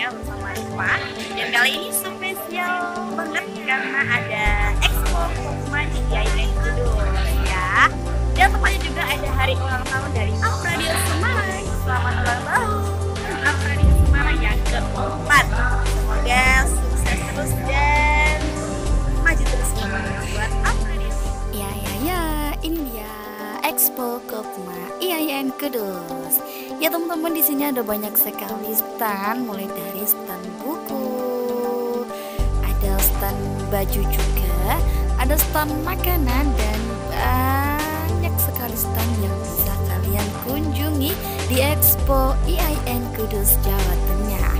bersama Rifa. Dan kali ini spesial banget karena ada Expo Kopma di IAIN Kudus ya. Dan tepatnya juga ada hari ulang tahun dari Up Radio Semarang. Selamat ulang tahun Up Radio Semarang yang keempat. Semoga sukses terus dan maju terus buat Up Radio. Ya, ini dia Expo Kopma IAIN Kudus. Ya teman-teman, di sini ada banyak sekali stand, mulai dari stand buku, ada stand baju juga, ada stand makanan, dan banyak sekali stand yang bisa kalian kunjungi di Expo IAIN Kudus, Jawa Tengah.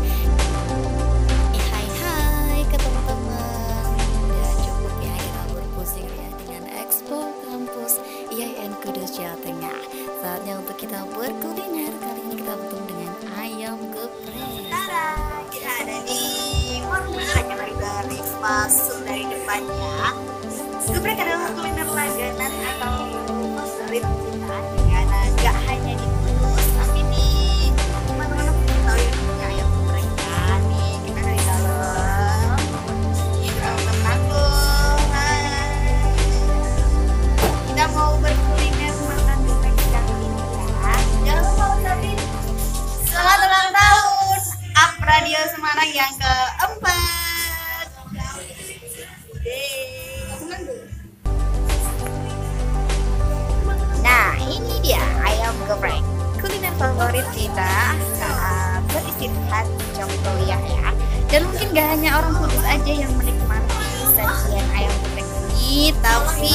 Hai ke teman-teman, udah cukup ya kita berpusing ya dengan Expo Kampus IAIN Kudus, Jawa Tengah. Saatnya untuk kita berkuliner. Kali ini kita bertemu dengan ayam geprek. Tada, kita ada di warung makan yang dari masuk dari depannya. Geprek adalah kuliner langganan atau favorit kita, karena gak hanya di Kudus tapi di mana-mana pun tahu yang punya ayam geprek kan. Nih kita dari dalam, ini kita udah tanggung. Kita mau berkuliner makan geprek kali ini ya. Jangan lupa ucapin selamat ulang tahun Up Radio Semarang yang keempat. Nah, ini dia ayam geprek, kuliner favorit kita saat beristirahat Jomtoyah ya. Dan mungkin gak hanya orang Kudus aja yang menikmati sajian ayam geprek ini, tapi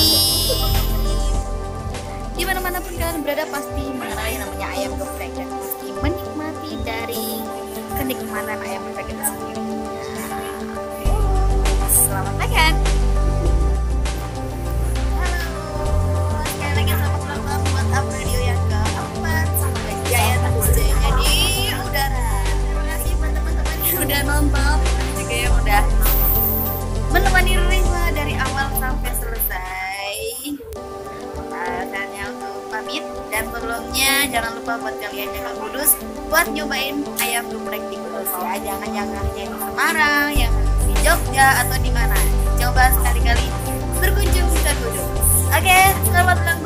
di mana-mana pun kalian berada pasti mengenal yang namanya ayam geprek dan pasti menikmati dari kenikmatan ayam geprek itu sendiri. Selamat makan. Halo, sekali lagi selamat ulang tahun buat Up Radio yang keempat. Semoga jaya terus jayanya di udara. Terima kasih buat teman-teman yang udah nonton, dan juga yang udah menemani Rifa dari awal sampai selesai. Saatnya untuk pamit, dan sebelumnya jangan lupa buat kalian yang ke Kudus buat nyobain ayam geprek di Kudus ya. Jangan yang hanya di Semarang, yang di Jogja atau di mana. Coba sekali-kali berkunjung ke Kudus. Oke, selamat ulang